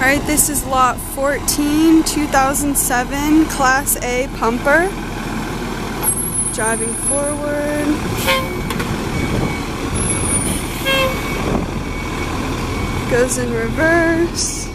Alright, this is lot 14, 2007, Class A pumper. Driving forward. Goes in reverse.